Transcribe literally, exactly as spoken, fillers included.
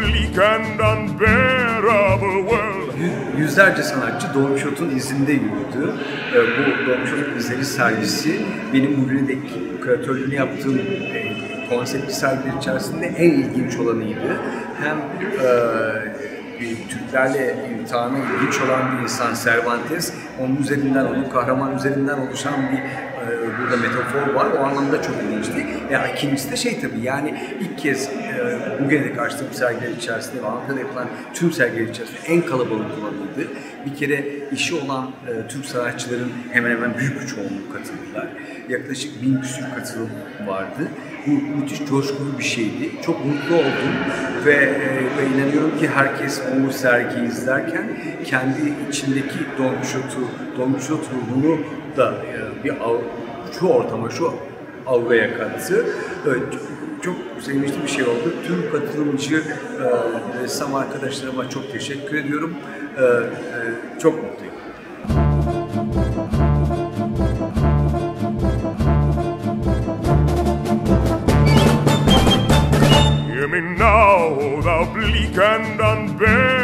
bleak and unbearable world. Yüzlerce sanatçı Don Quixote'un izinde yürüdü. Bu Don Quixote'un izleri sergisi benim bugündeki küratörlüğünü yaptığım konseptli sergiler içerisinde en ilginç olanıydı. Hem e, Türklerle imtihanı ilginç olan bir insan Cervantes, onun üzerinden, onun kahraman üzerinden oluşan bir e, burada metafor var. O anlamda çok ilginçti. E, ikincisi de şey tabii, yani ilk kez e, bugüne de karşıladığım sergiler içerisinde ve Ankara'da yapılan tüm sergiler içerisinde en kalabalık olanıydı. Bir kere işi olan e, Türk sanatçıların hemen hemen büyük bir çoğunluğu katıldılar. Yaklaşık bin küsur katılım vardı. Bu müthiş coşkulu bir şeydi. Çok mutlu oldum ve, e, ve inanıyorum ki herkes bu sergiyi izlerken kendi içindeki Don Quixote'u, Don Quixote ruhunu da e, bir av, şu ortama, şu auraya kattı. Evet, çok sevinçli bir şey oldu. Tüm katılımcı e, ressam arkadaşlarıma çok teşekkür ediyorum. E, e, çok mutluyum. Hear me now, thou bleak and unbearable